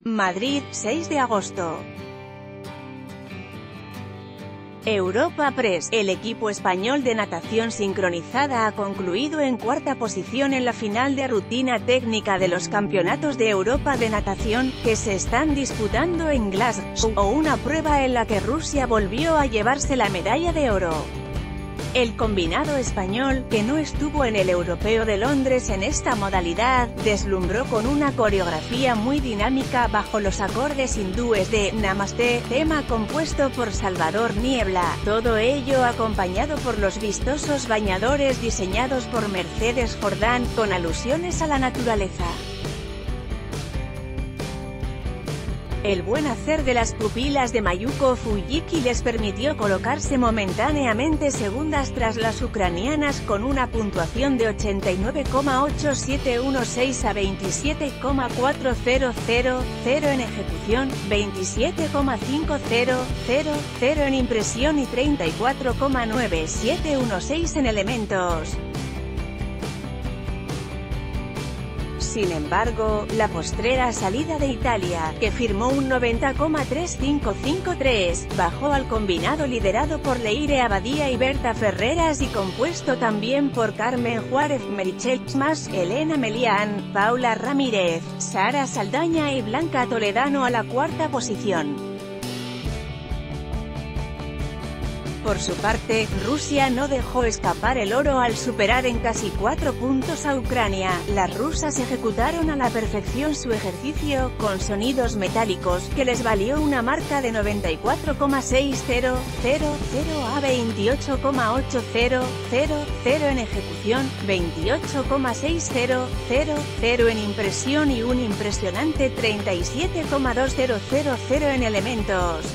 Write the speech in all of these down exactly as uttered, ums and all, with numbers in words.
Madrid, seis de agosto. Europa Press. El equipo español de natación sincronizada ha concluido en cuarta posición en la final de rutina técnica de los Campeonatos de Europa de Natación, que se están disputando en Glasgow, una prueba en la que Rusia volvió a llevarse la medalla de oro. El combinado español, que no estuvo en el Europeo de Londres en esta modalidad, deslumbró con una coreografía muy dinámica bajo los acordes hindúes de Namaste, tema compuesto por Salvador Niebla, todo ello acompañado por los vistosos bañadores diseñados por Mercedes Jordán, con alusiones a la naturaleza. El buen hacer de las pupilas de Mayuko Fujiki les permitió colocarse momentáneamente segundas tras las ucranianas con una puntuación de ochenta y nueve coma ocho siete uno seis a veintisiete coma cuatro cero cero cero en ejecución, veintisiete coma cinco cero cero cero en impresión y treinta y cuatro coma nueve siete uno seis en elementos. Sin embargo, la postrera salida de Italia, que firmó un noventa coma tres cinco cinco tres, bajó al combinado liderado por Leire Abadía y Berta Ferreras y compuesto también por Carmen Juárez, Merichel Smas, Elena Melián, Paula Ramírez, Sara Saldaña y Blanca Toledano a la cuarta posición. Por su parte, Rusia no dejó escapar el oro al superar en casi cuatro puntos a Ucrania. Las rusas ejecutaron a la perfección su ejercicio, con sonidos metálicos, que les valió una marca de noventa y cuatro coma seis cero cero cero a veintiocho coma ocho cero cero cero en ejecución, veintiocho coma seis cero cero cero en impresión y un impresionante treinta y siete coma dos cero cero cero en elementos.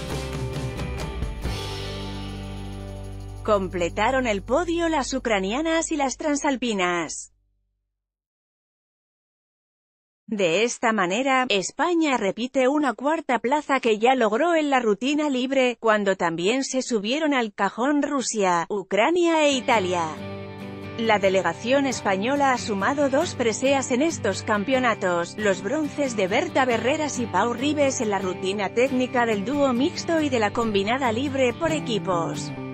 Completaron el podio las ucranianas y las transalpinas. De esta manera, España repite una cuarta plaza que ya logró en la rutina libre, cuando también se subieron al cajón Rusia, Ucrania e Italia. La delegación española ha sumado dos preseas en estos campeonatos, los bronces de Berta Berreras y Pau Ribes en la rutina técnica del dúo mixto y de la combinada libre por equipos.